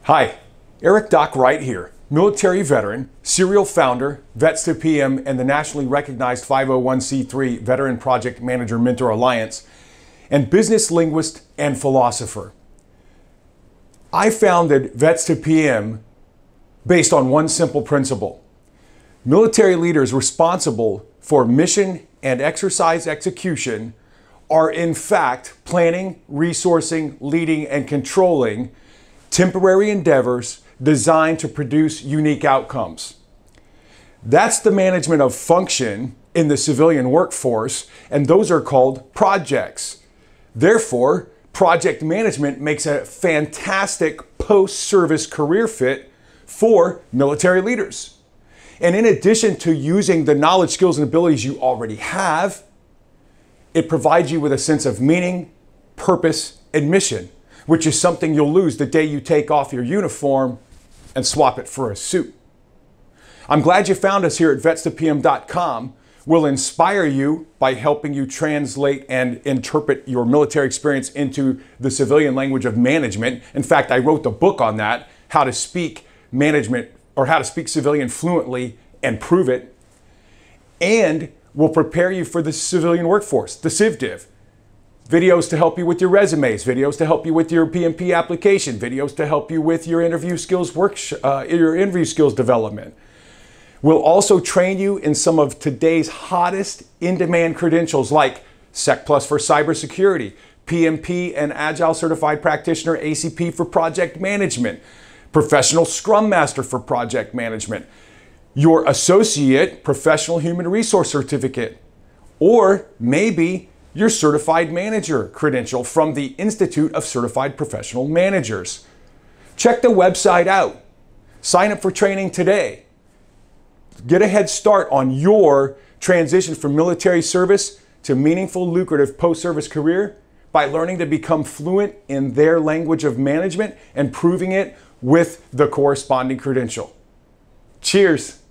Hi, Eric Doc Wright here, military veteran, serial founder, CIVDIV, and the nationally recognized 501c3 Veteran Project Manager Mentor Alliance, and business linguist and philosopher. I founded CIVDIV based on one simple principle. Military leaders responsible for mission and exercise execution are in fact planning, resourcing, leading, and controlling temporary endeavors designed to produce unique outcomes. That's the management of function in the civilian workforce, and those are called projects. Therefore, project management makes a fantastic post-service career fit for military leaders. And in addition to using the knowledge, skills, and abilities you already have, it provides you with a sense of meaning, purpose, and mission, which is something you'll lose the day you take off your uniform and swap it for a suit. I'm glad you found us here at vetsdepm.com. We'll inspire you by helping you translate and interpret your military experience into the civilian language of management. In fact, I wrote the book on that, how to speak management or how to speak civilian fluently and prove it. And we'll prepare you for the civilian workforce, the CIVDIV. Videos to help you with your resumes, videos to help you with your PMP application, videos to help you with your interview skills development. We'll also train you in some of today's hottest in-demand credentials like Sec Plus for cybersecurity, PMP and Agile Certified Practitioner ACP for project management, Professional Scrum Master for project management, your Associate Professional Human Resource Certificate, or maybe your Certified Manager credential from the Institute of Certified Professional Managers. Check the website out. Sign up for training today. Get a head start on your transition from military service to meaningful, lucrative post-service career by learning to become fluent in their language of management and proving it with the corresponding credential. Cheers.